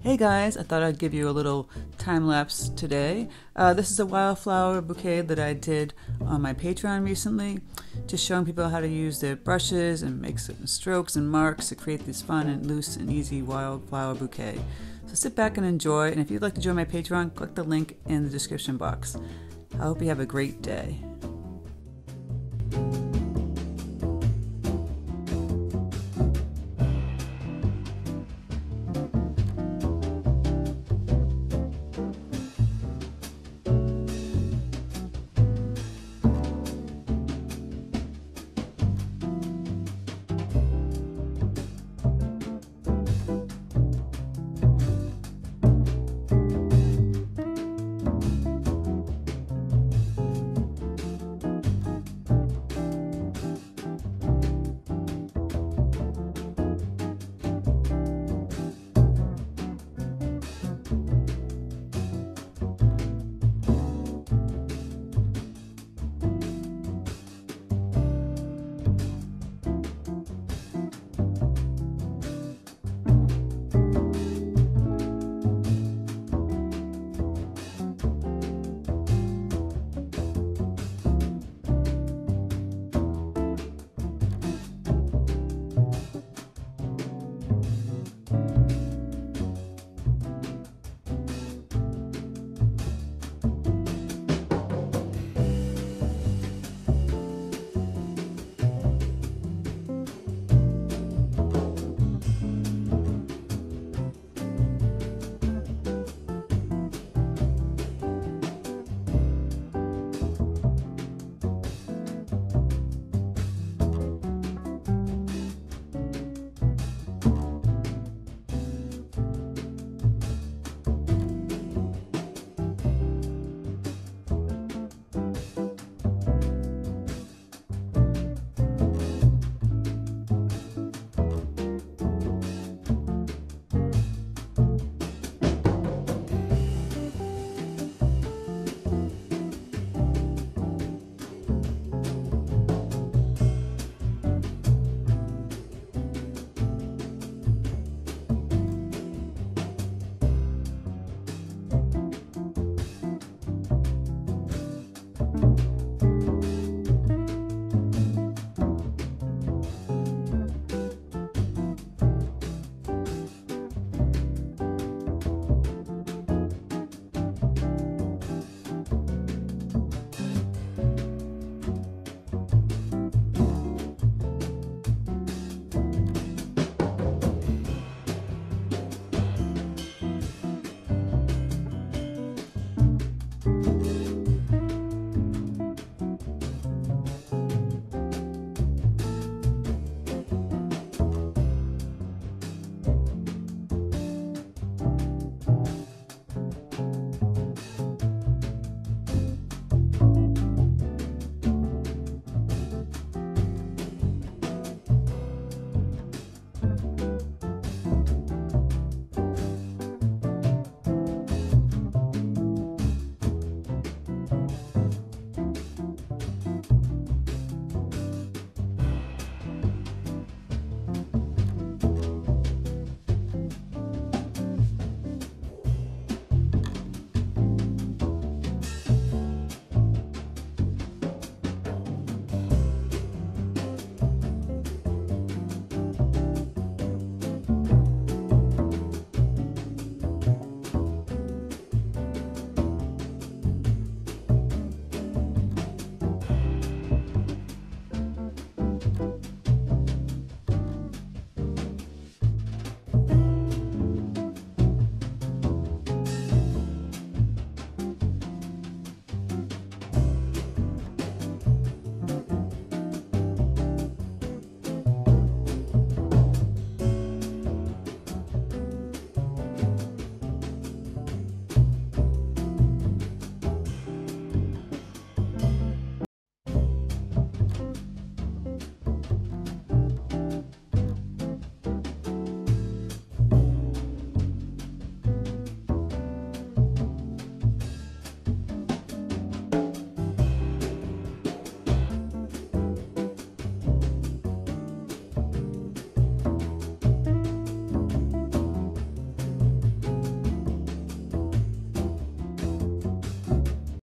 Hey guys, I thought I'd give you a little time lapse today. This is a wildflower bouquet that I did on my Patreon recently, just showing people how to use their brushes and make some strokes and marks to create this fun and loose and easy wildflower bouquet. So sit back and enjoy, and if you'd like to join my Patreon, click the link in the description box. I hope you have a great day.